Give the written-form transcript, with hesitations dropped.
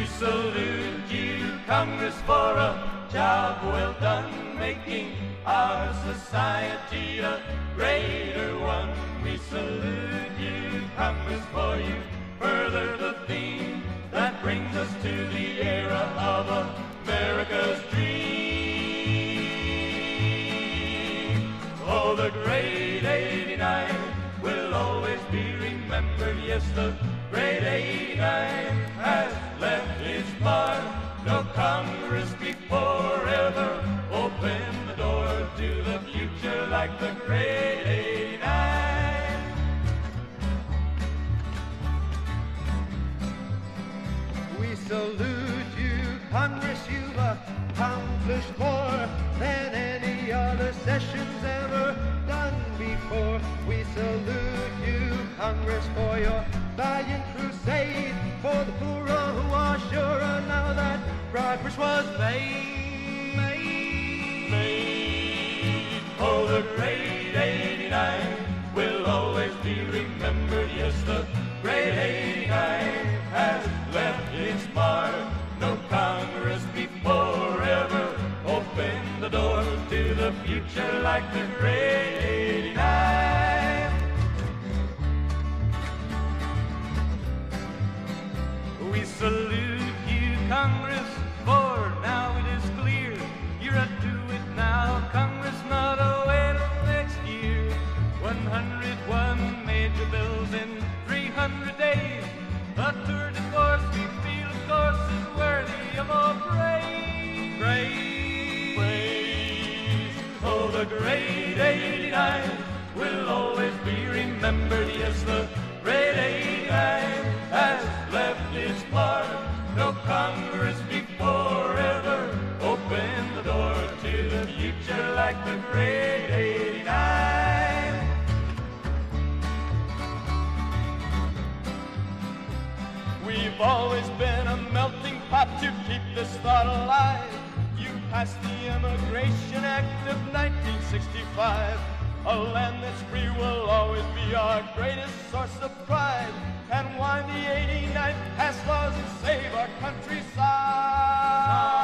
We salute you, Congress, for a job well done, making our society a greater one. We salute you, Congress, for you further the theme that brings us to the era of America's dream. Oh, the great '89 will always be remembered. Yes, the great '89 has left its mark. No Congress before ever opened the door to the future like the great '89. We salute you, Congress. You've accomplished more than any other session's ever done before. We salute you, Congress, for your valiant crusade for the poor who are sure now that progress was made. Oh, the great '89 will always be remembered. Yes, the great '89 has left its mark. No Congress before ever opened the door to the future like the great '89. We salute you, Congress, for now it is clear you're a do-it-now Congress, not a wait till next year. 101 major bills in 300 days. A tour de force we feel, of course, is worthy of all praise. Praise. Oh, the great '89 will always be remembered. Yes, the great '89 has left its mark. No Congress before ever opened the door to the future like the great '89. We've always been a melting pot to keep this thought alive. You passed the Immigration Act of 1965. A land that's free will always be our greatest source of pride. And why the '89 pass laws and save our countryside.